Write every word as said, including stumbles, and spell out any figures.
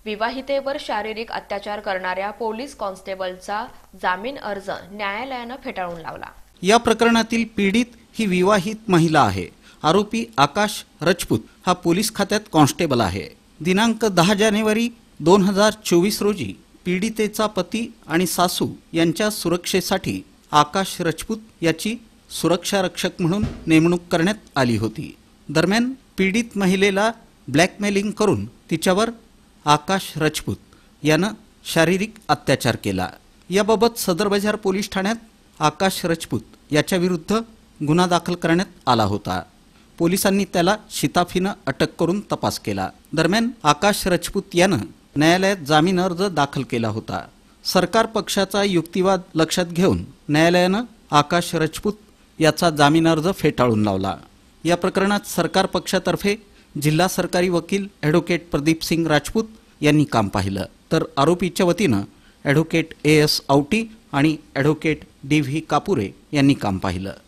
विवाहितेवर शारीरिक अत्याचार करणाऱ्या पोलीस कॉन्स्टेबलचा जामीन अर्ज न्यायालयानं फेटाळून लावला। या प्रकरणातील पीडित ही विवाहित महिला आहे। आरोपी आकाश राजपूत हा पोलीस खात्यात कॉन्स्टेबल आहे। दिनांक दहा जानेवारी दोन हजार चोवीस रोजी पीडितेचा पती आणि सासू यांच्या सुरक्षेसाठी आकाश राजपूत याची सुरक्षा रक्षक म्हणून नेमणूक करण्यात आली होती। दरम्यान पीडित महिलेला ब्लॅकमेलिंग करून तिच्यावर आकाश राजपूत यानं शारीरिक अत्याचार केला। याबाबत सदर बाजार पोलीस ठाण्यात आकाश राजपूत याच्या विरुद्ध गुन्हा दाखल करण्यात आला होता। पोलिसांनी त्याला शिताफीनं अटक करून तपास केला। दरम्यान आकाश राजपूत यानं न्यायालयात जामीन अर्ज दाखल केला होता। सरकार पक्षाचा युक्तिवाद लक्षात घेऊन न्यायालयानं आकाश राजपूत याचा जामीन अर्ज फेटाळून लावला। या प्रकरणात सरकार पक्षातर्फे जिल्हा सरकारी वकील ॲडव्होकेट प्रदीप सिंग राजपूत यांनी काम पाहिलं, तर आरोपीच्या वतीनं ॲडव्होकेट ए एस आवटी आणि ॲडव्होकेट डी व्ही कापुरे यांनी काम पाहिलं।